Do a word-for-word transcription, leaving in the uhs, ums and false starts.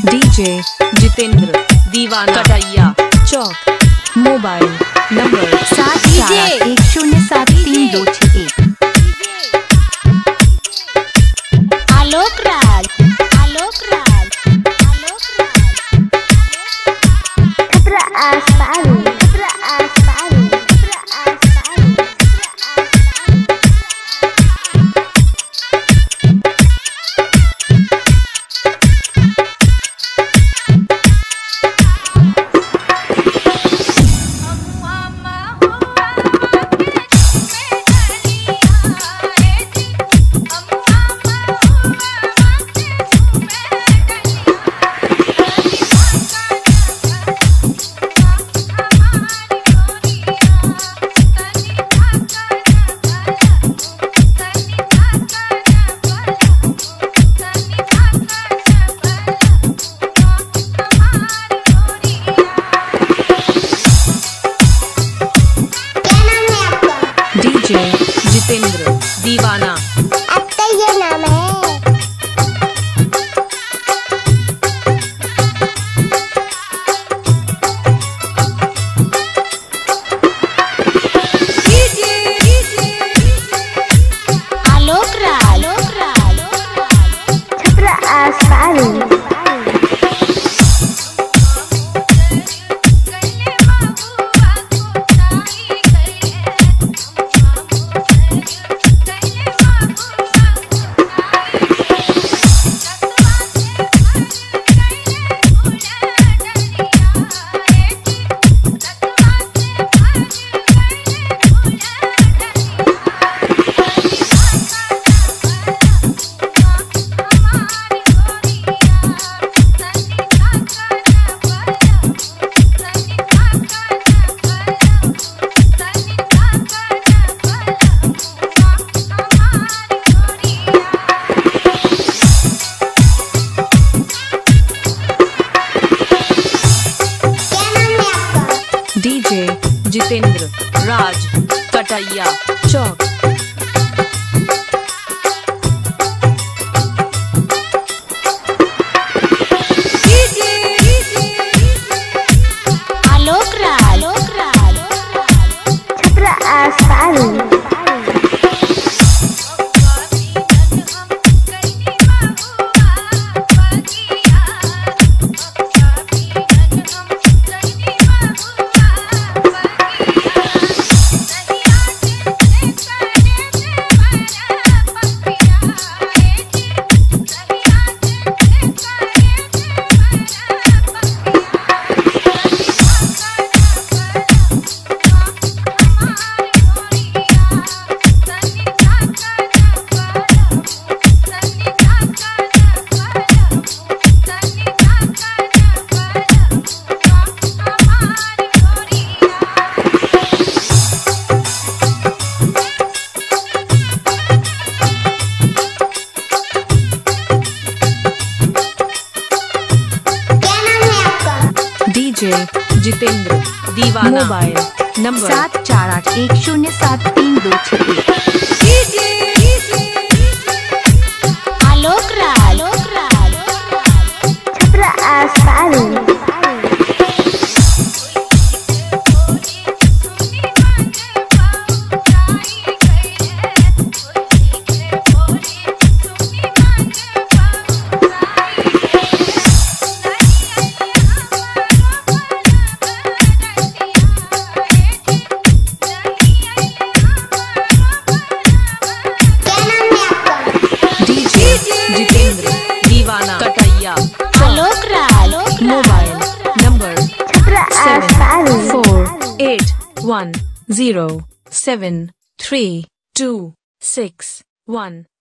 DJ Jitendra Deewana कटैया चौक। Mobile number सात चार एक शून्य सात तीन दो छः एक। आलोक राज आलोक राज आलोक राज खतरा आसपारू खतरा आसपारू खतरा आसपारू डीजे जितेंद्र दीवाना। अब तो ये नाम है। Alok Raj Alok Raj Chhapra Asparu DJ Jitendra Raj Kataiya Chowk. Alok Raj Alok Raj Chhapra Asparu DJ Jitendra Deewana. Mobile number सात चार आठ एक शून्य सात तीन दो छः एक। Alok Raj Alok Raj Chhapra आसपारू Jitendra Deewana Kataiya Alok Raj mobile number Chhapra Asparu four eight one zero seven three two six वन।